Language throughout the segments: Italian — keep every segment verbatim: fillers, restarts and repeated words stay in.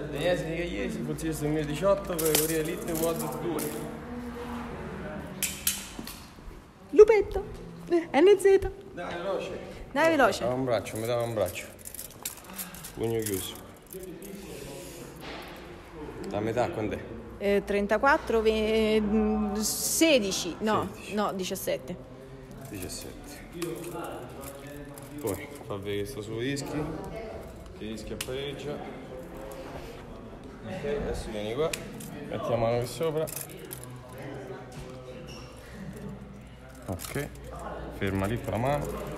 Daniele Nicagliesi, consiglio duemiladiciotto, categoria Elite World due. Lupetto, N Z. Dai, veloce. Dai, veloce. Dava un braccio, mi dava un braccio. Pugno chiuso. La metà quant'è? Eh, trentaquattro, ve- sedici, no, sedici. no, diciassette. diciassette. Poi fa vedere che sto solo dischi. Che i dischi appareggia. Ok, adesso vieni qua. Mettiamo la mano qui sopra. Ok. Ferma lì con la mano.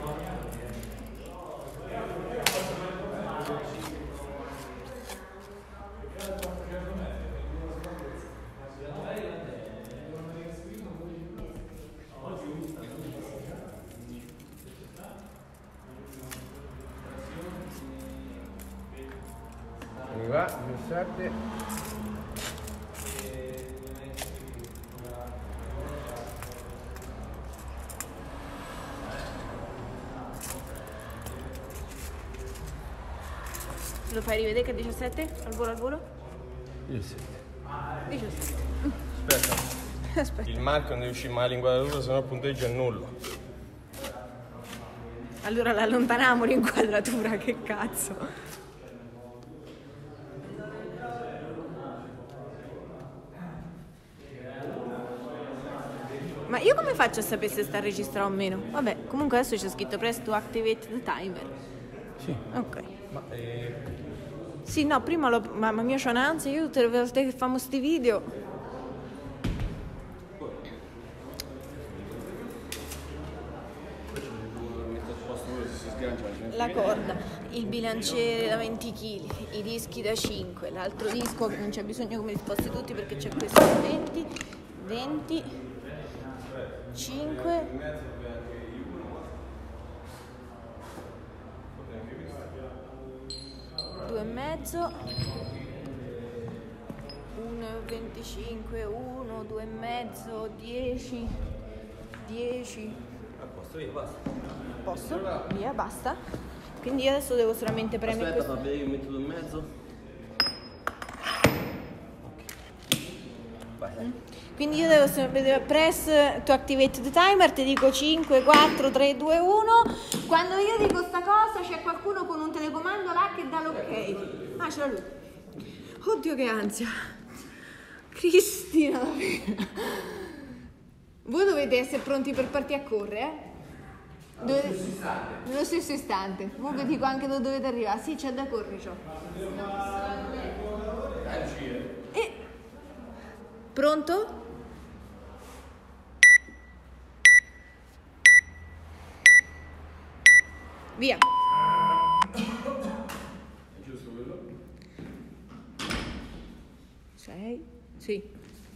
Vieni qua, diciassette. Lo fai rivedere che è diciassette? Al volo, al volo? diciassette. diciassette. Aspetta. Aspetta. Il marco non deve uscire mai l'inquadratura, sennò il punteggio è nullo. Allora l'allontaniamo l'inquadratura, che cazzo. Ma io come faccio a sapere se sta registrando o meno? Vabbè, comunque adesso c'è scritto press to activate the timer. Sì. Ok. Ma eh, Sì, no, prima lo... Mamma mia, c'ho un'ansia, io tutte le volte che famo sti video... La corda, il bilanciere da venti chili, i dischi da cinque, l'altro disco che non c'è bisogno che me li sposti tutti perché c'è questo da venti, venti, cinque, due e mezzo, uno e venticinque, uno, due e mezzo, dieci, dieci. a posto, via, basta. Posso? Via, basta. Quindi io adesso devo solamente premere Aspetta, questo. fa vedere che metto due e mezzo. Vai, dai. Quindi io devo sempre press to activate the timer, ti dico cinque, quattro, tre, due, uno. Quando io dico sta cosa c'è qualcuno con un telecomando là che dà l'ok. Ah, ce l'ha lui. Oddio che ansia. Cristina. Voi dovete essere pronti per partire a correre, eh? Dovete... Nello stesso istante. Comunque dico anche dove dovete arrivare. Sì, c'è da correre, ciò. E... Pronto? Via. È giusto quello? Sei? Sì.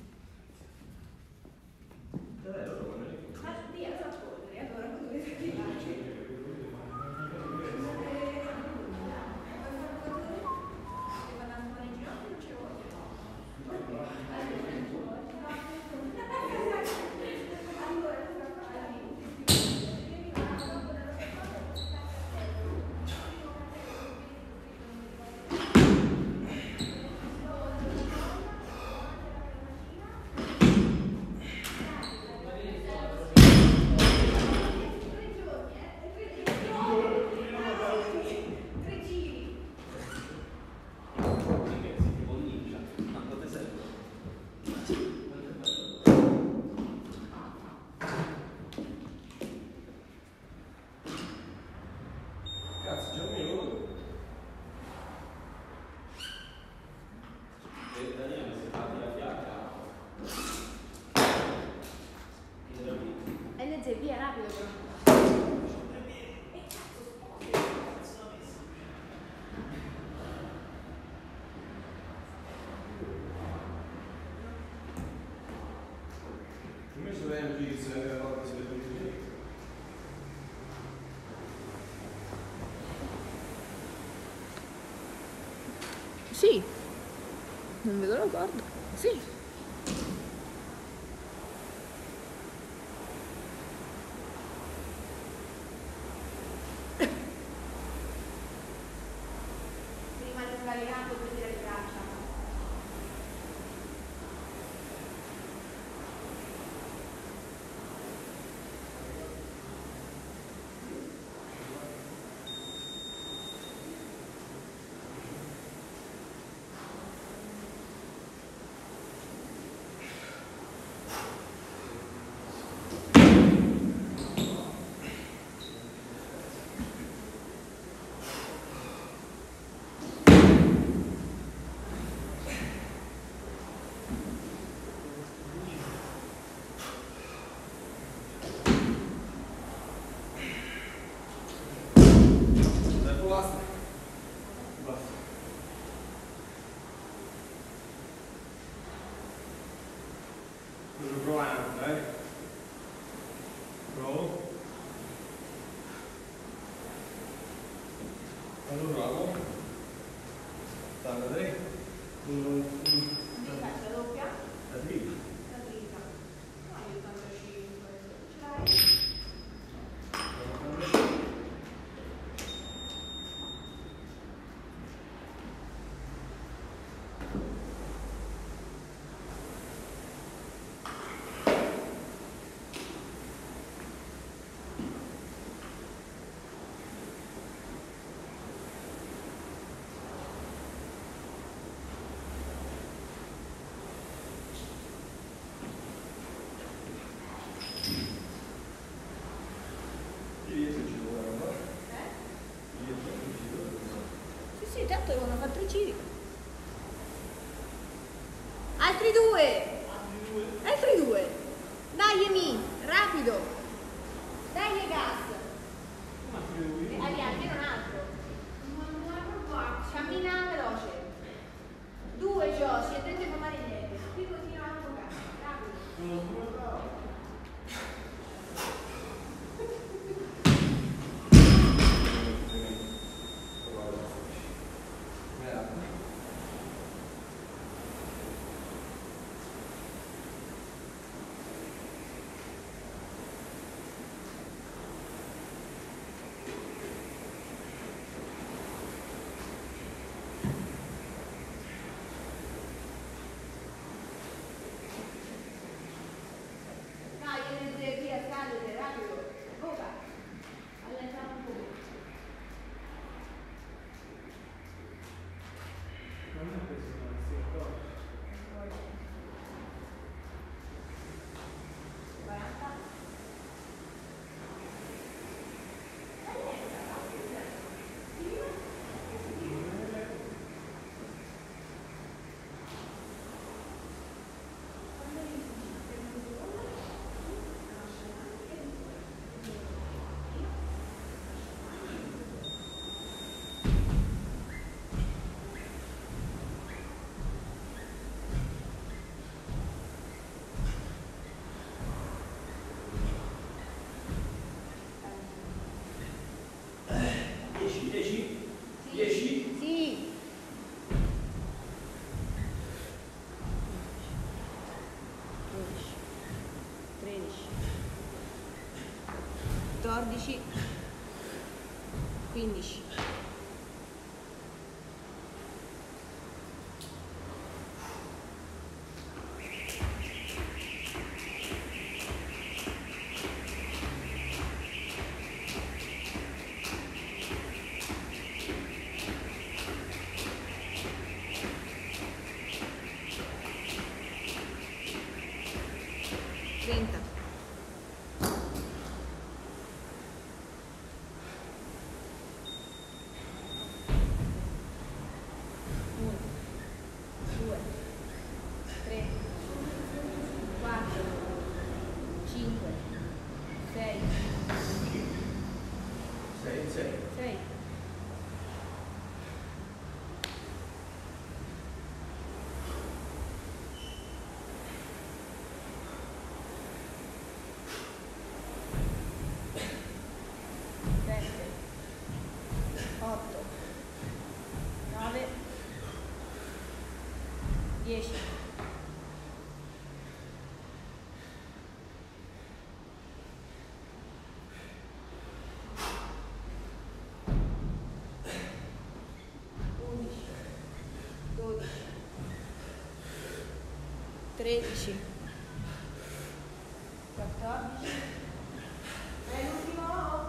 L Z, via, rapido però. Come sono le notizie della volta si vede così? Sì. Non vedo la corda. Sì. Prima di scaricato, prendere le braccia. Un- un- Mi faccio la doppia? La tripla. La tripla. No, io ottantacinque. Ce l'hai? Sì, sì, tanto devono fare tre giri. Altri due. Altri due. Dai, Emi, rapido. Dai, gas. Eh, Aria, almeno un altro. Cammina veloce. Due, Giosi, e dentro fare niente. Qui continua a giocare. Rapido. quattordici, quindici. trenta. uno, due, tre, quattro, cinque, sei, sei, sei. sei. sette, otto, nove, dieci. undici, dodici, tredici, quattordici. È l'ultimo.